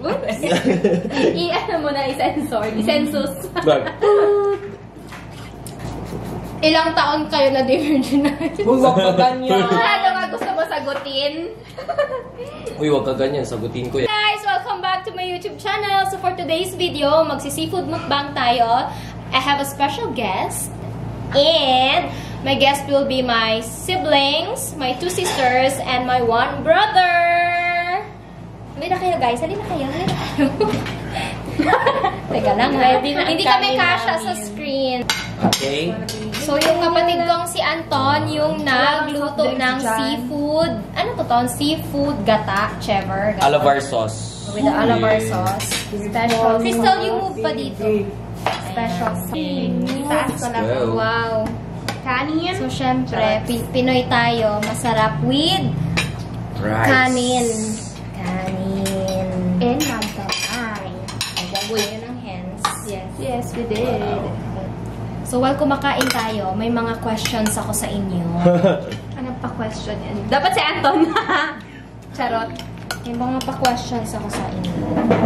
I-ano mo na, i-sensor. I-census. Ilang taon kayo na di-virgin na? Uy, wag ka ganyan. Ano nga gusto mo sagutin? Uy, wag ka ganyan. Sagutin ko yan. Guys, welcome back to my YouTube channel. So for today's video, magsi-seafood mukbang tayo. I have a special guest. And my guest will be my siblings, my 2 sisters, and my 1 brother. Halina kayo guys, halina kayo. Teka lang ha. Hindi kami kasha sa screen. Okay. So yung kapatid kong si Anton, yung nagluto ng seafood. Ano to ton? Seafood gata, chever. Alabar sauce. With the alabar sauce. Special. Crystal, you move pa dito. Special. Itaas ko na po. Wow. Kanin. So syempre, Pinoy tayo. Masarap with Rice. kanin. And magkamay. Nagabuyan ng hands. Yes. Yes, we did. So while kumakain tayo, may mga questions ako sa inyo. Ano pa question yan? Dapat si Anton. Charot. May mga pa-questions ako sa inyo.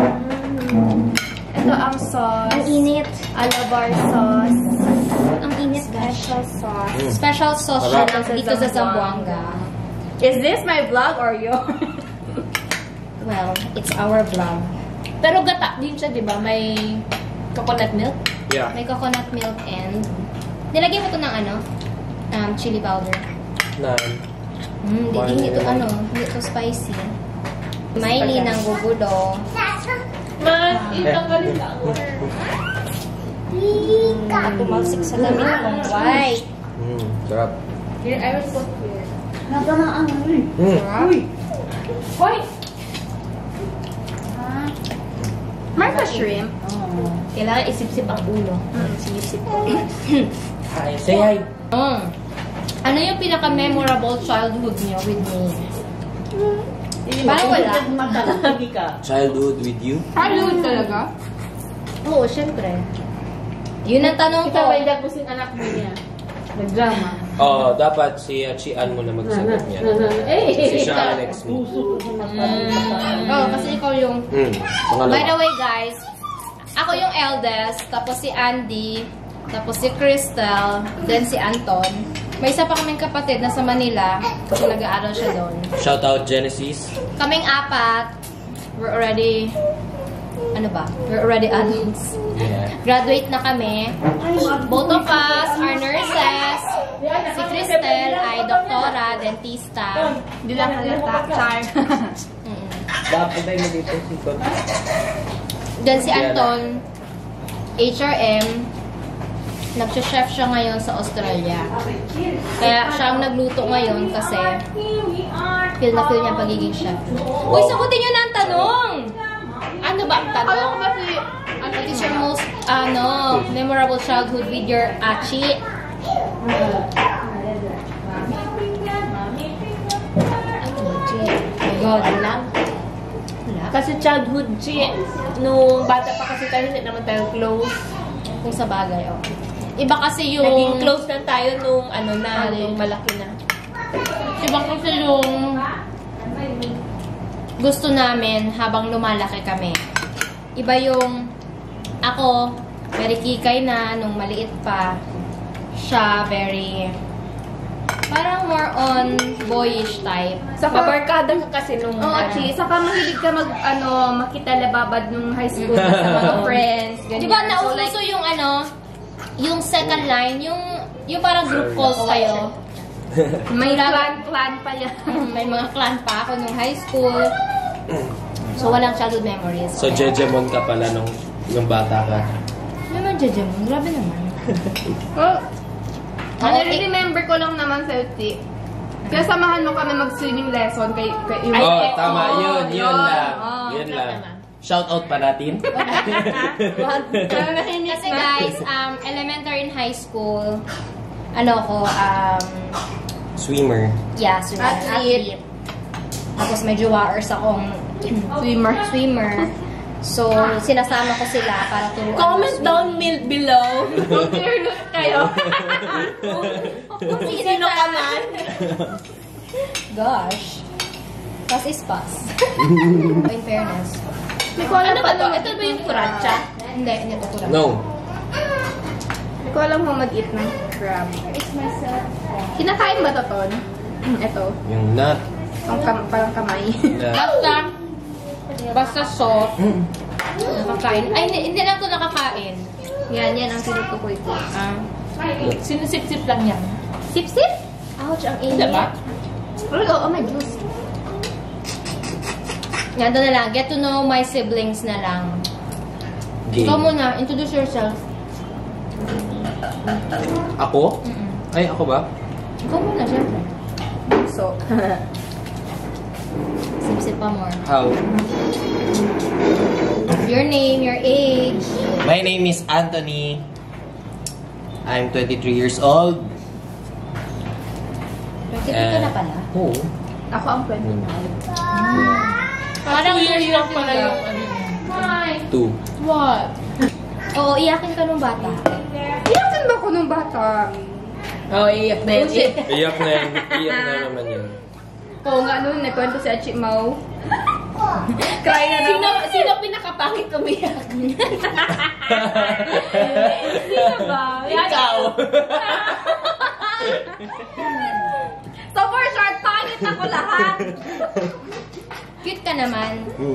Ito ang sauce. Ang init. Alabar sauce. Ang init, guys. Special sauce. Special sauce siya dito sa Zamboanga. Is this my vlog or yours? Well, it's our vlog. Pero gata din siya, di ba? May coconut milk? Yeah. May coconut milk and nilagyan ko to ng ano? Chili powder. Hindi to ano, hindi to spicy. May linang gugulo. Itanggalin lang. Tumalsik sa damit kong white. Sarap. Here, I will put here. Sarap. Hoy! May pa shrimp. Kailangan isip-sip ang ulo. Isip-sip. Hi, say hi. Ano yung pinaka-memorable childhood niyo with me? Parang wala. Childhood with you? Childhood talaga? Oo, syempre. Yun ang tanong ko. Ikaw ay dapusin anak mo niya. Nag-drama. Oh, dapat si Chian mo na magsagot niya. Si siya next me. Kasi ikaw yung... Pangalawa. By the way, guys, ako yung eldest, tapos si Andy, tapos si Crystal, then si Anton. May isa pa kaming kapatid na sa Manila, kasi nag-aaral siya doon. Shout out Genesis. Kaming 4, we're already... Ano ba? We're already adults. Yeah. Graduate na kami. Both of us are nurses. Si Crystal ay doktora, dentista. Hindi lang halata. Char. Dapat tayo mo dito si Kon. Then si Anton, HRM. Nag-chef siya ngayon sa Australia. Kaya siya ang nagluto ngayon kasi feel na feel niya pagiging chef. Uy, sagutin niyo na ang tanong! Ano ba ang tanong? Alam ko ba si... What is your most, memorable childhood with your achi? God, lang. Kasi childhood, nung bata pa kasi tayo, hindi naman tayo close. Kung sa bagay, Iba kasi yung... Naging close na tayo nung nung malaki na. Iba kasi yung... gusto namin habang lumalaki kami. Iba yung ako, very kikay na nung maliit pa. Siya, very parang more on boyish type. Saka barkada ka kasi nung Saka mahilig ka makita lababad nung high school sa mga friends. Ganyan. Diba nauso yung yung second line, yung parang group calls kayo. may clan pa yan. May mga clan pa ako nung high school. So, walang childhood memories. So, Jejemon ka pala nung bata ka? Naman, Jejemon. Grabe naman. Remember ko lang naman sa UT. Kaya samahan mo kami mag-swimming lesson kay Tama. Yun lang. Yun lang. Shout out pa natin. Kasi guys, elementary and high school, Swimmer. yeah, athlete. Tapos medyo wars akong swimmer. So, sinasama ko sila para turuan. Comment down below kung curious kayo. Kung sino ka man. Gosh. Pass is pass. In fairness. Hindi ko alam pa to. Ito ba yung kuratsa? Hindi, hindi ito kurang. No. Hindi ko alam kung mag-eat ng crab. Kinakain ba to, Ton? Ito. Yung nut. Parang kamay. Basta soft. Nakakain. Ay, hindi lang ito nakakain. Yan ang tinutukoy ko. Sinusip-sip lang yan. Sip-sip? Ouch, ang init. Diba? Oo, may juice. Yan, ito na lang. Get to know my siblings na lang. Game. Ikaw muna, introduce yourself. Ako? Ay, ako ba? Ikaw muna, syempre. So, Sip-sip pa more. How? Your name, your age. My name is Anthony. I'm 23 years old. 23 ka na pala. Oo. ako ang 29. Parang 2 years lang pala yung Hi! 2. What? Oo, iyakin ka nung bata. Iyakan ba ko nung bata? Oo, iyak na yun. Iyak na yan. Iyak na naman yun. Oo nga noon, nagkwento si Achi Mau. Cry na naman. Sino pinakapangit umiyak? Sino ba? Ikaw! So for short, pangit ako lahat. Cute ka naman.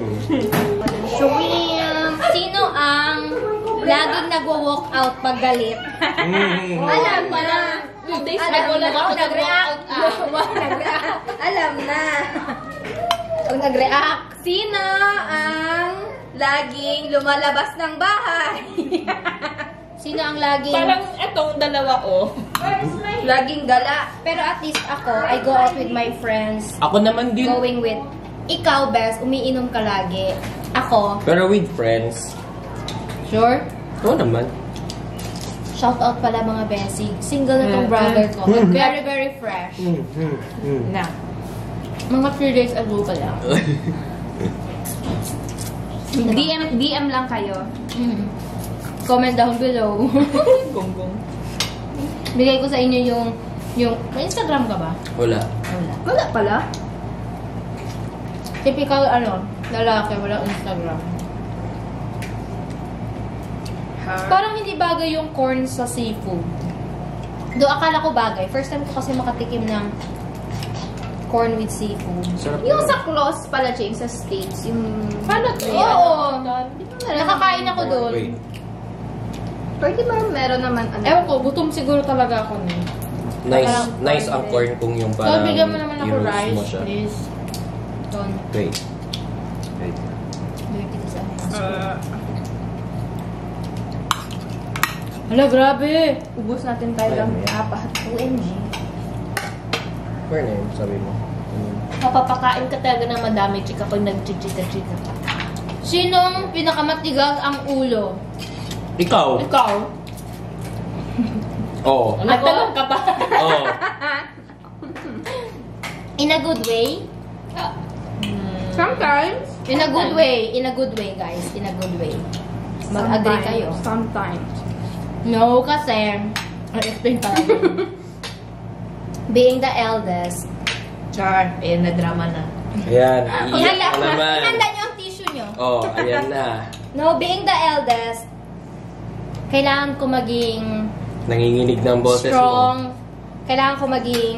Shrimp! Sino ang laging nagwo-walk out pag galit? Alam na. 2 days Alam ago lang na. ako Nag-react. nag-react. Alam na. Ang nag-react. Sino ang laging lumalabas ng bahay? Sino ang laging... Parang etong dalawa, oh. Laging gala. Pero at least ako, I go out with my friends. Ako naman din. Going with... Ikaw, Bes, umiinom ka lagi. Ako, Pero with friends. sure? Oo naman. Shout out pala mga Bessie. Single na tong brother ko. But very, very fresh. Na. Mga 3 days ago pa lang. DM lang kayo. Comment down below. Gonggong. Bigay ko sa inyo yung... May Instagram ka ba? Wala. Wala. Wala pala. Typical, lalaki, walang Instagram. Parang hindi bagay yung corn sa seafood. Do akala ko bagay. First time ko kasi makatikim ng corn with seafood. Sarap Yung naman. sa close pala, James, sa States. Yung... Paano to? Oo! Nakakain ako doon. Wait. Pero di ba meron naman ano? Ewan ko, gutom siguro talaga ako nun. Nice ang corn kung yung So, parang bigyan mo naman ako i-roast rice, mo siya. please. Don. Wait. Wait. Hala, grabe! Ubus natin tayo lang. Apat. OMG. Corn eh, sabi mo. Mapapakain ka talaga ng madami, chika, pag nag-chika-chika ka. Sinong pinakamatigas ang ulo? Ikaw? Ikaw? Oo. Nagtanong ka pa? Oo. In a good way? Sometimes. In a good way. In a good way, guys. In a good way. Mag-agree kayo. Sometimes. No, kasi... I'll-explain pa lang. Being the eldest. Char. Eh, na-drama na. Ayan. Iiyak ka naman. Ihanda nyo ang tissue nyo. Oh, ayan na. No, being the eldest, kailangan ko maging Nanginginig ng boses strong. mo. Kailangan ko maging...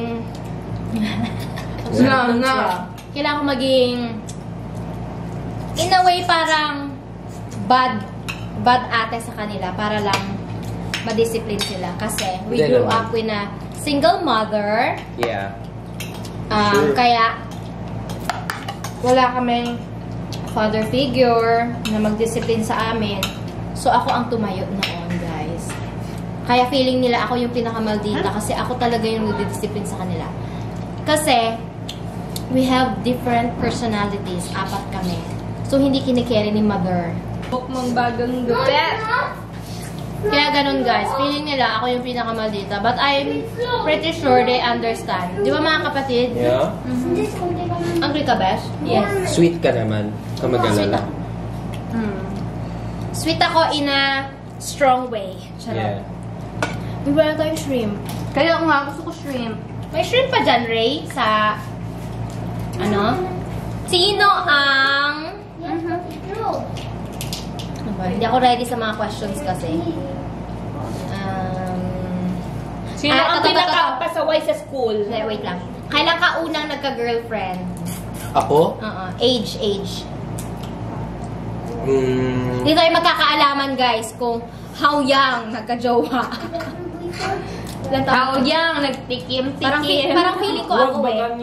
Kailangan ko maging... In a way, parang bad ate sa kanila para lang ma-discipline sila. Kasi we Hindi grew naman. up with a single mother. Yeah. Sure. Kaya wala kaming father figure na mag-discipline sa amin. So, ako ang tumayo noon, guys. Kaya feeling nila ako yung pinakamaldita kasi ako talaga yung nag-discipline sa kanila. Kasi, we have different personalities. 4 kami. So, hindi kinikere ni mother. Mukbang bagang gupet. Kaya ganun, guys. Feeling nila ako yung pinakamaldita. But I'm pretty sure they understand. Di ba, mga kapatid? Yeah? Angry ka, Besh? Yes. Sweet ka naman. Kamagalala. Sweet ako in a strong way. Yeah. May wala tayong shrimp. Kaya nga, gusto ko shrimp. May shrimp pa dyan, Ray, sa... Ano? Sino ang Hindi ako ready sa mga questions kasi. Sino ang pinaka-pasaway sa school? Wait lang. Kailan ka unang nagka-girlfriend? Ako? Age. Hindi tayo magkakaalaman, guys, kung how young nagka-jowa. How young, nagtikim-tikim. Parang feeling ko ako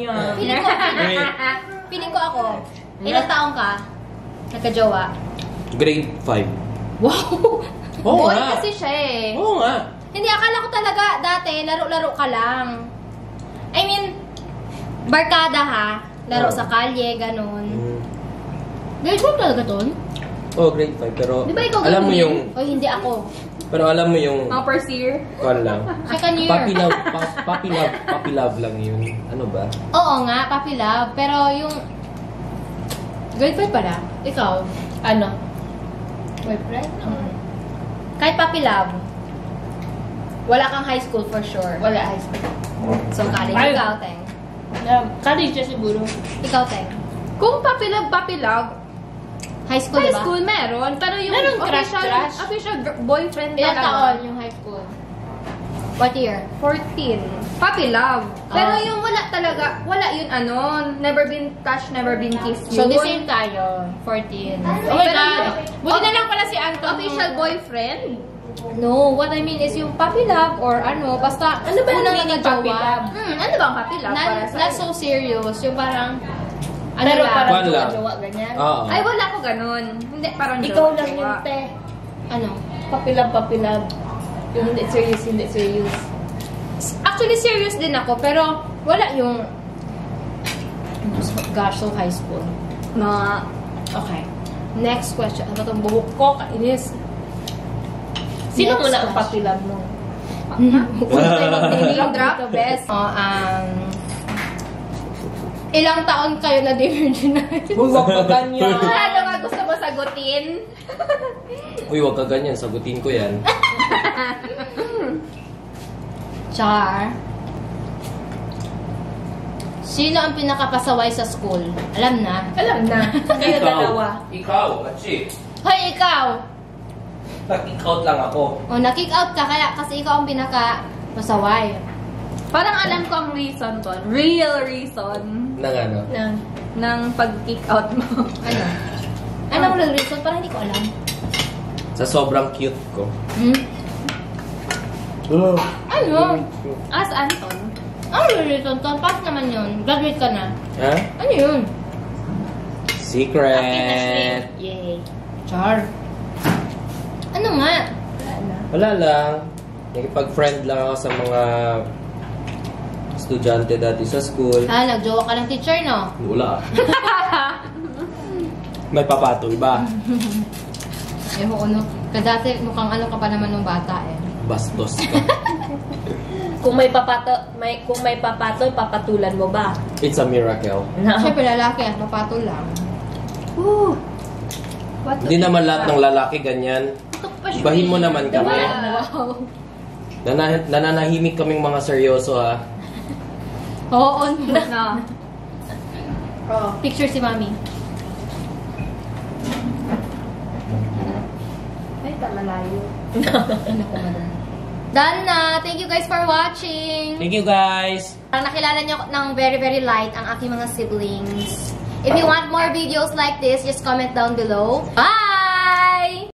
Feeling ko ako. Ilang taong ka? Nagka-jowa? Grade 5. Wow! Oo Boy nga. kasi siya eh. Oo nga. Hindi, akala ko talaga dati, laro-laro ka lang. I mean, barkada ha. Laro sa kalye, ganun. Grade 1 talaga ton? Oh, grade 5. Pero Di ba ikaw alam mo ganun yung... O, hindi ako. Pero alam mo yung... Mga first year. Kwan lang. Second year. Puppy love lang yun. Ano ba? Oo nga, puppy love. Pero yung... Grade 5 pala. Ikaw? Ano? Boyfriend? Kahit puppy love. Wala kang high school for sure. Wala high school. So, college. Ay. Ikaw, Teng. College na siguro. Ikaw, Teng. Kung puppy love, High school, high diba? school meron. Pero yung Meron crush. official boyfriend Ilang talaga. taon yung high school? What year? 14. Puppy love. Pero Oh. yung wala talaga, wala yun ano, never been touched, never been kissed So, yun. the same tayo. 14. Oh my Pero God. yung- Buti na lang pala si Anton. Official boyfriend? No, what I mean is yung puppy love or ano, basta Ano ba yung unang meaning nagka-jowa. puppy love? Ano ba ang puppy love para sa Not so serious. Yung parang, ano Pero lang. parang Kwan lang. jowa ganyan. Oo. Ay, wala ko ganun. Hindi, parang Ikaw jowa. lang yun, te. Ano? Papilab. Yung hindi serious. Actually, serious din ako, pero wala yung... Gosh, so high school. Mga, Okay. Next question. Ano itong buhok ko? Kainis. Sino Next muna ang question. papilab mo? Una tayo mag-name drop? dito, best. Ilang taon kayo na virgin na? Huwag ka ganyan. ano nga gusto mo sagutin? Uy, wag ka ganyan. Sagutin ko yan. Char. Sino ang pinakapasaway sa school? Alam na. Alam na. Kayo dalawa. Ikaw. Achi. Hoy, ikaw! Nag-kick out lang ako. O, na-kick out ka kaya kasi ikaw ang pinakapasaway. Parang alam ko ang reason ko. Real reason Nang ano? ng pag-kick out mo. Ano? Anong real reason? Parang hindi ko alam. Sa sobrang cute ko. Ano? As Anton. Ang real reason? Pass naman yun. Graduate ka na. Ha? Ano yun? Secret. Yay. Char. Ano nga? Wala lang. Nakipag-friend lang ako sa mga estudyante dati sa school. Nagjowa ka ng teacher, no? Wala. May papatoy ba? Eh, no. Kasi mukhang ano ka pa naman nung bata, eh. Bastos ka. Kung may papatoy, papatulan mo ba? It's a miracle. Siyempre, lalaki, papatol lang. Woo! Hindi naman lahat ng lalaki ganyan. Ibahin mo naman kami. Wow. Nananahimik kaming mga seryoso ha. Oo, no. Oh. Picture si Mami. Ay, malayo. Ano ko madam? Done na! Thank you guys for watching! Thank you guys! Parang nakilala nyo ng very, very light ang aking mga siblings. If you want more videos like this, just comment down below. Bye!